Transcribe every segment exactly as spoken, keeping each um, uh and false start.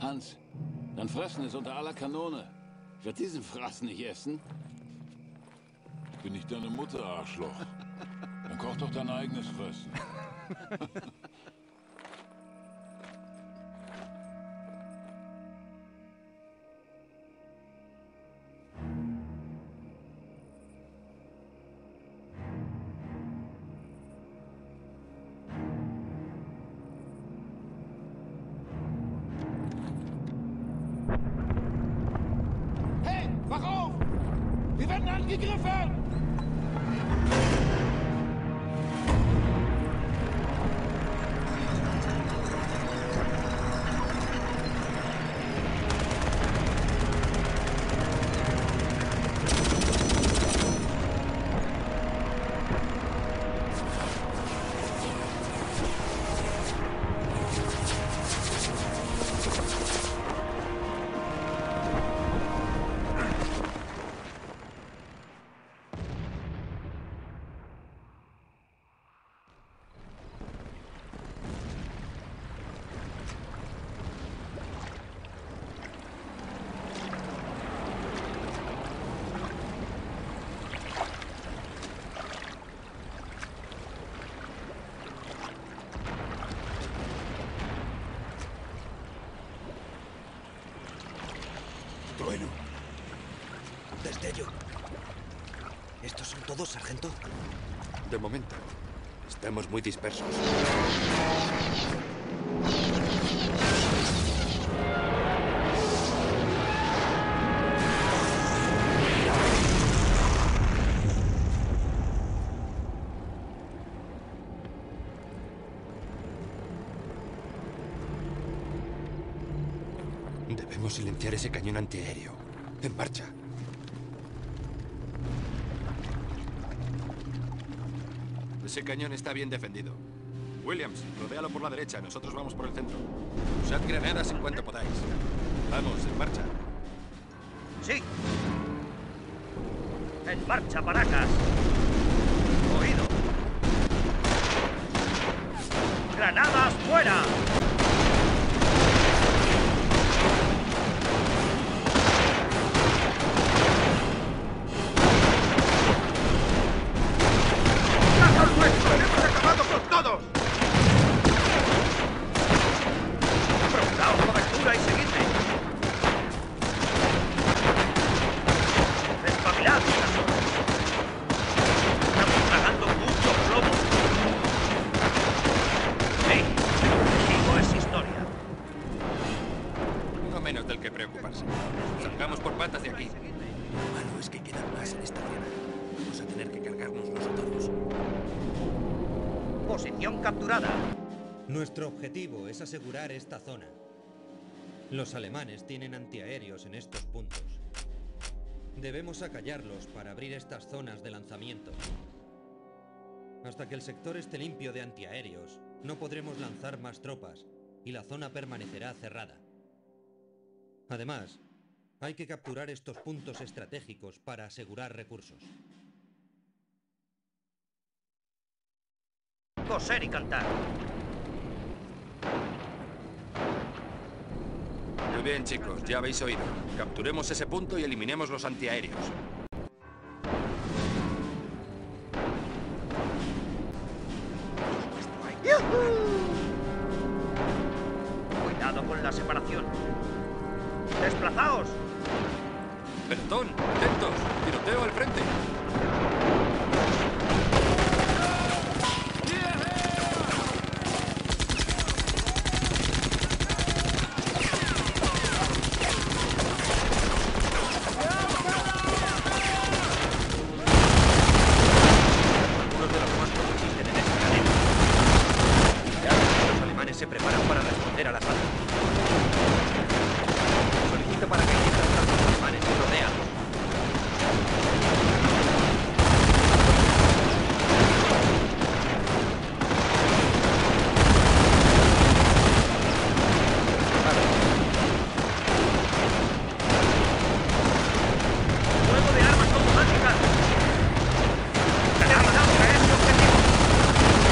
Hans. Dann fressen ist unter aller Kanone. Ich werde diesen Fraß nicht essen. Ich bin nicht deine Mutter, Arschloch. Dann koch doch dein eigenes Fressen. Hey, wach auf! Wir werden angegriffen! Trueno. Destello. ¿Estos son todos, sargento? De momento. Estamos muy dispersos. Debemos silenciar ese cañón antiaéreo. En marcha. Ese cañón está bien defendido. Williams, rodéalo por la derecha. Nosotros vamos por el centro. Usad granadas en cuanto podáis. Vamos, en marcha. ¡Sí! ¡En marcha, Paracas! ¡Oído! ¡Granadas fuera! Nuestro objetivo es asegurar esta zona. Los alemanes tienen antiaéreos en estos puntos. Debemos acallarlos para abrir estas zonas de lanzamiento. Hasta que el sector esté limpio de antiaéreos, no podremos lanzar más tropas y la zona permanecerá cerrada. Además, hay que capturar estos puntos estratégicos para asegurar recursos. Coser y cantar. Muy bien, chicos, ya habéis oído. Capturemos ese punto y eliminemos los antiaéreos. Cuidado con la separación. ¡Desplazaos! Pelotón, atentos. Tiroteo al frente. Se preparan para responder al asalto. Solicito para que lleguen los alemanes y rodean. Fuego de armas automáticas. Granada para ese objetivo.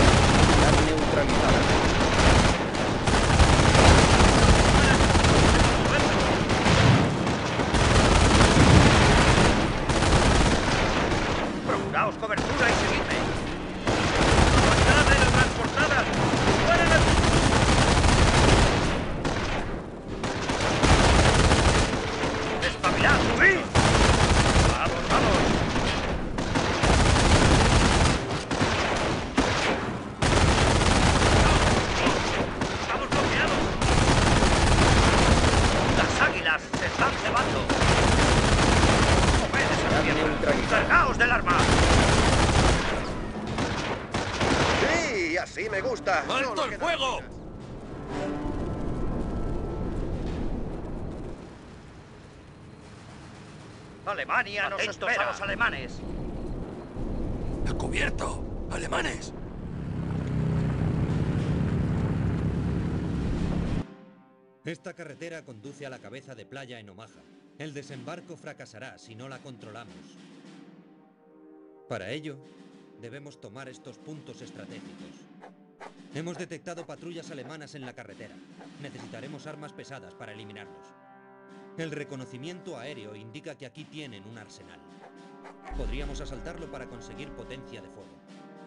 Unidad neutralizada. Así me gusta. ¡Alto Solo el queda fuego! ruinas. Alemania nos espera. A los alemanes. ¡A cubierto! ¡Alemanes! Esta carretera conduce a la cabeza de playa en Omaha. El desembarco fracasará si no la controlamos. Para ello, debemos tomar estos puntos estratégicos. Hemos detectado patrullas alemanas en la carretera. Necesitaremos armas pesadas para eliminarlos. El reconocimiento aéreo indica que aquí tienen un arsenal. Podríamos asaltarlo para conseguir potencia de fuego.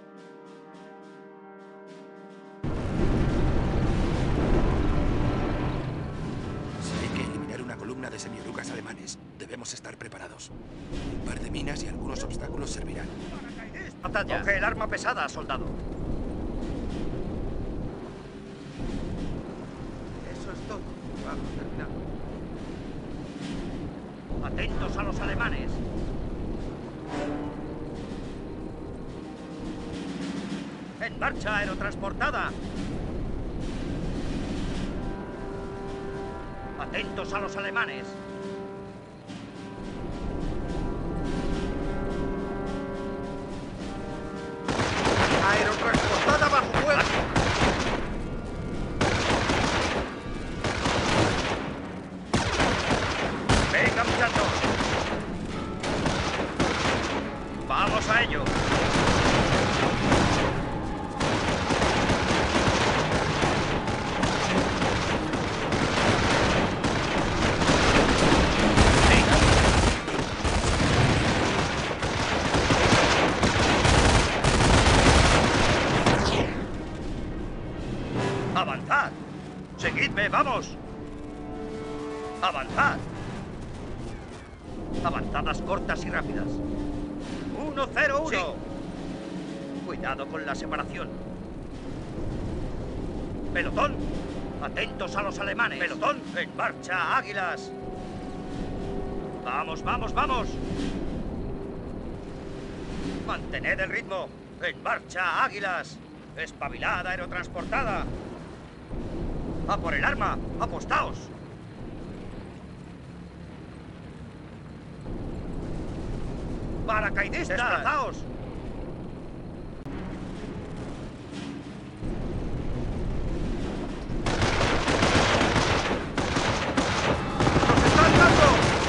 Si hay que eliminar una columna de semiorugas alemanes, debemos estar preparados. Un par de minas y algunos obstáculos servirán. Batalla. Coge el arma pesada, soldado. Eso es todo. Vamos, terminado. Atentos a los alemanes. En marcha, aerotransportada. Atentos a los alemanes. Aerotransportada bajo fuego. Venga, muchachos. Vamos a ello. ¡Avanzad! ¡Seguidme, vamos! ¡Avanzad! Avanzadas cortas y rápidas. uno cero uno. Sí. Cuidado con la separación. Pelotón, atentos a los alemanes. Pelotón, en marcha, águilas. Vamos, vamos, vamos. Mantened el ritmo. En marcha, águilas. Espabilada, aerotransportada. ¡A por el arma! ¡Apostaos! ¡Paracaidistas! ¡Desplazaos! ¡Nos están dando!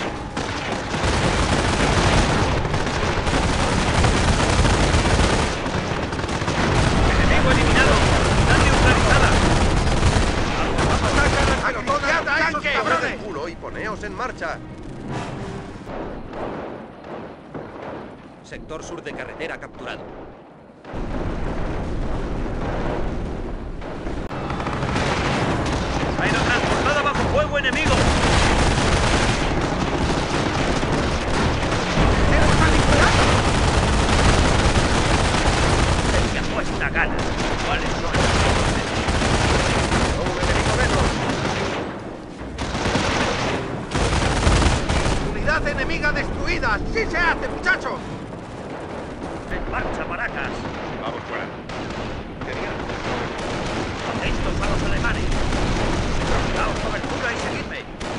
¡Enemigo eliminado! ¡Unidad neutralizada! ¡Atacan a esos cabrones! ¡Tanque! ¡Culo y poneos en marcha! Sector sur de carretera capturado. Aerotransportada bajo fuego enemigo. El que apuesta gana. ¿Cuáles son los ¡Un enemigo menos! ¡Unidad enemiga destruida! ¡Sí se hace, muchachos! En marcha, Paracas. Vamos fuera. Genial. Atentos a los alemanes. Daos cobertura y seguidme.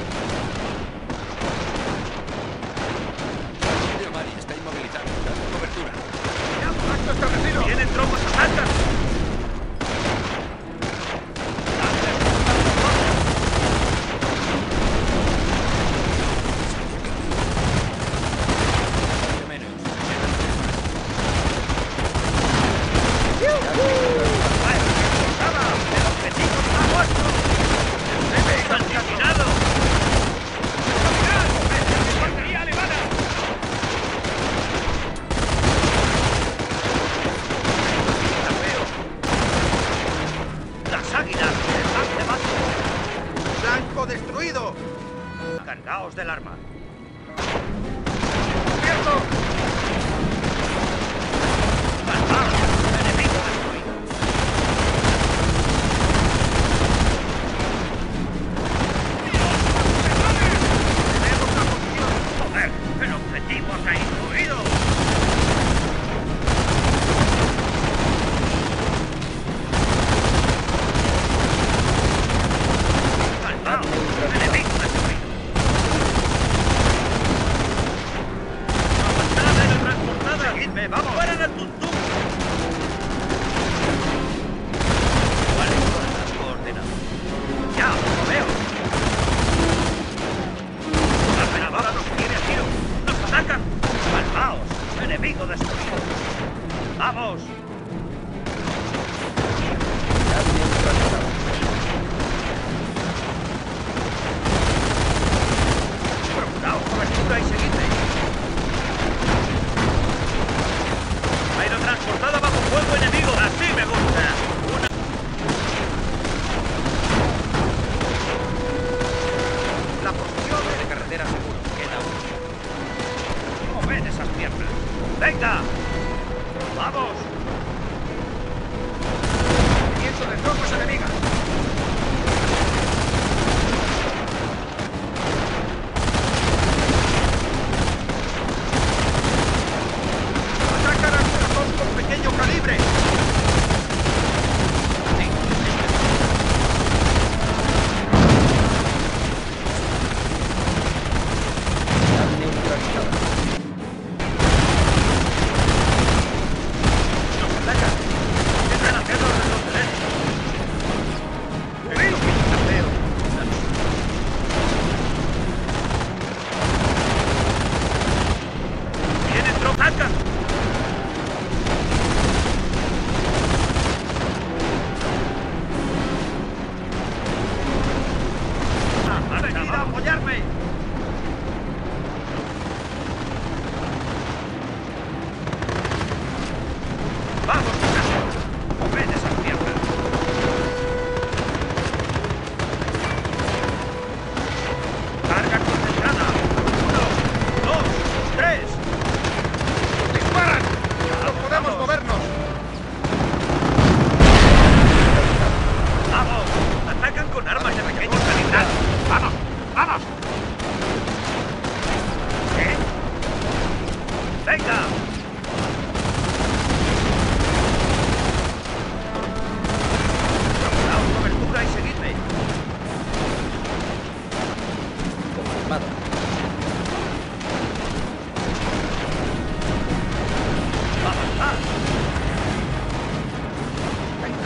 El Mari está inmovilizado. Dad cobertura. ¡Ya, acto establecido! Vienen tropas, atacan. ¡Blanco destruido! Cargaos del arma. ¡Cierto! Calmaos. Enemigo destruido. ¡Tenemos la posición! Joder, el objetivo se ha incluido.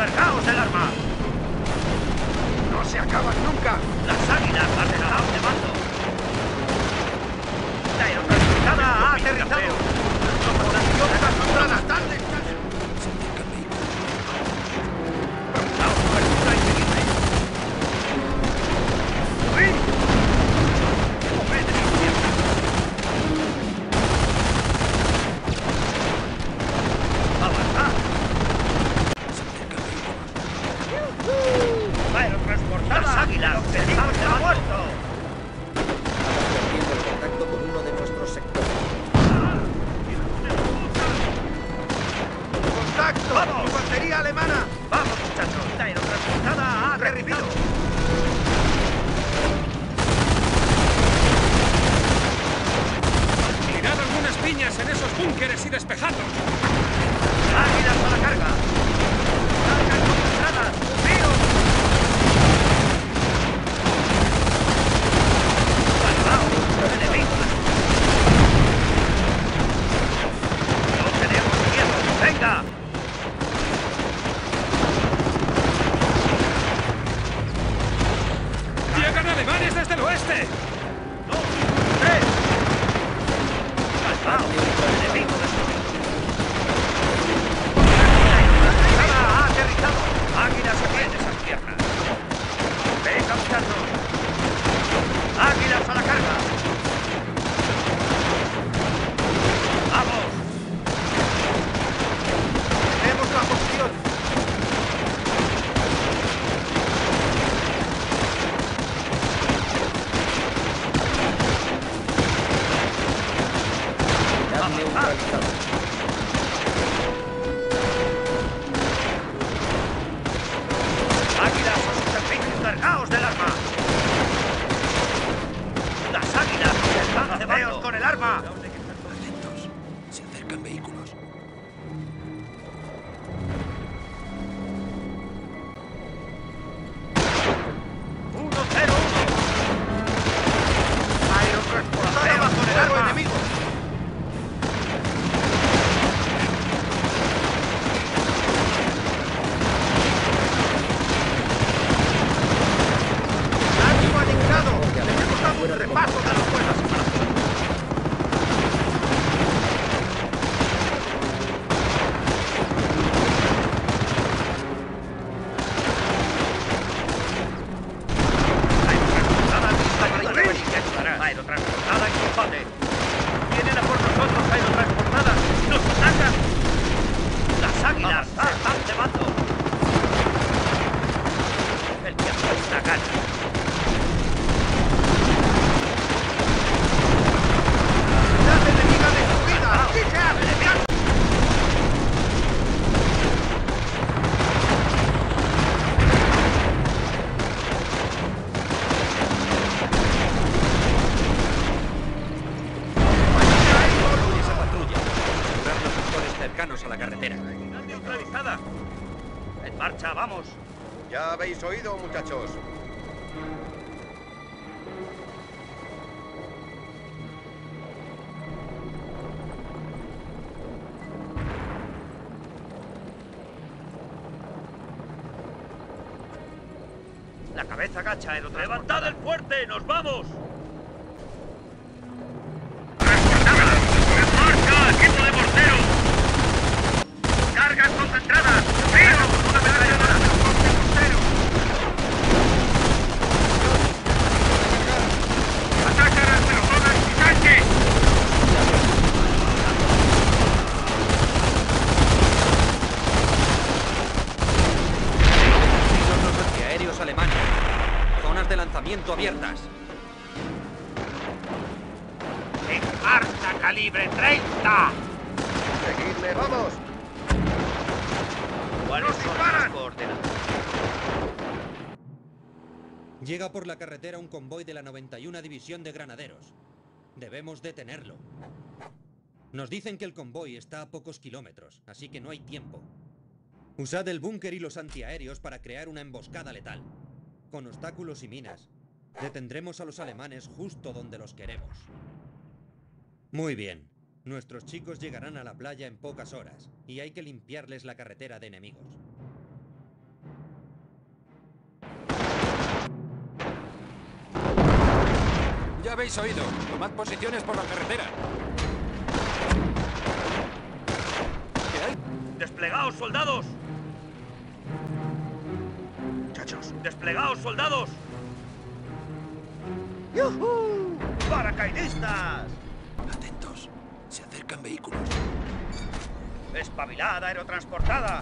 ¡Cargaos del arma! ¡No se acaban nunca! ¡Las águilas han dejado de mando! ¡La aerotransportada ha aterrizado! ¡Tripulación desasombrada! ¡Están listas! ¡Procuraos cobertura inseguible! ¡Huid! ¡Comed de mis piernas! ¡Avanzad! ¡Aerotransportada! ¡Las águilas! ¡Objetivo está muerto! Estamos perdiendo el contacto con uno de nuestros sectores. ¡Contacto! ¡Vamos! ¡Infantería alemana! ¡Vamos, muchachos! ¡La aerotransportada ha aterrizado! ¡Tirad algunas piñas en esos búnkeres y despejadlos! ¡Águilas a la carga! ¡Cargas concentradas! ¡Tiros! ¡Salvaos! ¡Enemigos! ¡No tenemos miedo! ¡Venga! ¡Llegan alemanes desde el oeste! ¡Dos! ¡Tres! ¡Salvaos! ¡Enemigo destruido! ¡La ha aterrizado! ¡Águilas aquí en esas piernas! ¡Venga, muchachos! ¡Águilas a la carga! ¡Vamos! ¡Tenemos la posición! Unidad neutralizada. ¡Águilas a sus servicios! ¡Cargaos del arma! ¡Las águilas están cebados con el arma! Atentos. Se acercan vehículos. ¡Uno, cero, uno! ¡Aerotransportada bajo el fuego enemigo! ¡Daño aniquilado! ¡Les hemos dado un repaso de los buenas separaciones! Aerotransportada lista para intervenir y ayudará. Aerotransportada en combate. Vienen a por nosotros, aerotransportada. ¡Nos atacan! ¡Las águilas se están cebando! El tiempo está gana. ¡Unidad enemiga destruida! ¡Así se hace! Esa patrulla. Asegurar los sectores cercanos a la carretera. ¡Unidad neutralizada! ¡En marcha, vamos! Ya habéis oído, muchachos. La cabeza gacha, aerotransportada. ¡Levantad el fuerte! ¡Nos vamos! ¡En marcha! ¡Equipo de mortero! ¡Cargas concentradas! ¡Tiro! ¡Una ametralladora! ¡Mortero! ¡Atacan al pelotonas y tanque! Son los antiaéreos alemanes. Zonas de lanzamiento abiertas. ¡En marcha, calibre treinta! ¡Seguidme, vamos! ¿Cuáles son las coordenadas? Llega por la carretera un convoy de la noventa y una División de Granaderos. Debemos detenerlo. Nos dicen que el convoy está a pocos kilómetros, así que no hay tiempo. Usad el búnker y los antiaéreos para crear una emboscada letal. Con obstáculos y minas, detendremos a los alemanes justo donde los queremos. Muy bien. Nuestros chicos llegarán a la playa en pocas horas, y hay que limpiarles la carretera de enemigos. Ya habéis oído. Tomad posiciones por la carretera. ¿Qué hay? ¡Desplegaos, soldados! Muchachos. ¡Desplegaos, soldados! ¡Yujú! ¡Paracaidistas! Atentos. Se acercan vehículos. ¡Espabilada, aerotransportada!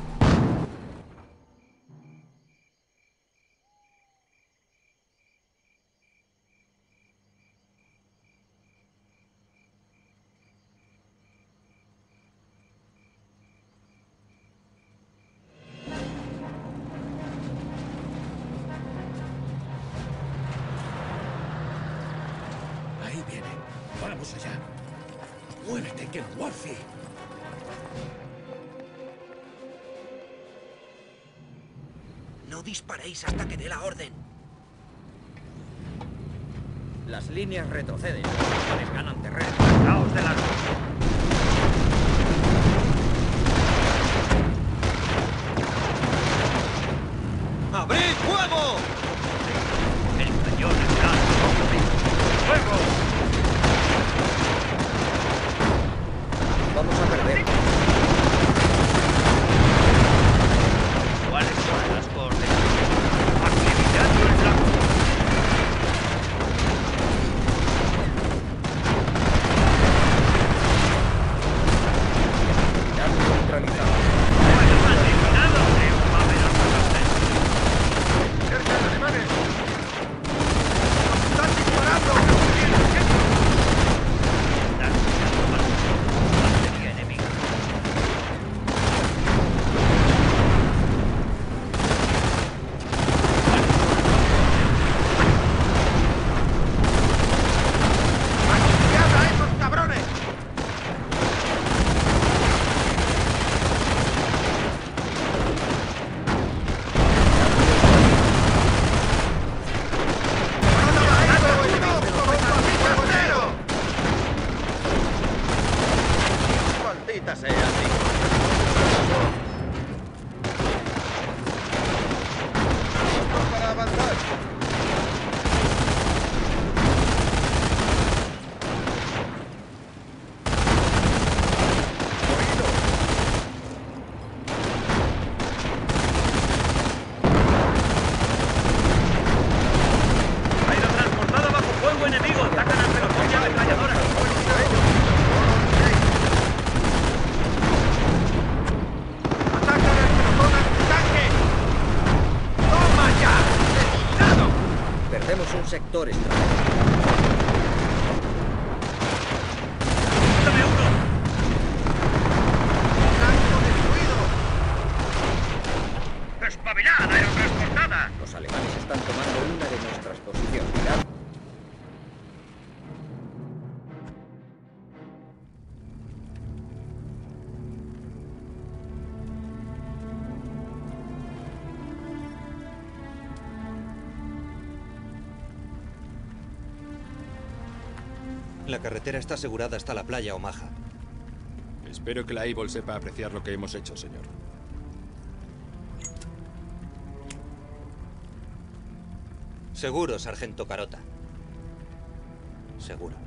Ahí vienen. Vamos allá. Muévete, que Wolfie. No disparéis hasta que dé la orden. Las líneas retroceden. Los alemanes ganan terreno. ¡Caos de largo! ¡Abrid fuego! ¡El cañón está a tope! ¡Fuego! Vamos a perder. ¿Cuáles son las coordenadas? ¡Activando el blanco! Ya neutralizado. ¡Bueno, más eliminado! ¡Creo que va a haber hasta ¡Cerca de alemanes! ¡Nos están disparando! Están tirando más. Batería enemiga. ¡Anunciad a esos cabrones! Maldita sea, tío. Para avanzar. Aerotransportada bajo fuego enemigo. Atacan al pelotón de ametralladoras. ¡Atacan al pelotón antitanque! ¡Toma ya! ¡Eliminado! Perdemos un sector estratégico. ¡Dame uno! ¡Blanco destruido! ¡Espabilada, aerotransportada! Los alemanes están tomando una de nuestras posiciones. Mirad. La carretera está asegurada hasta la playa Omaha. Espero que la Able sepa apreciar lo que hemos hecho, señor. Seguro, sargento Carota. Seguro.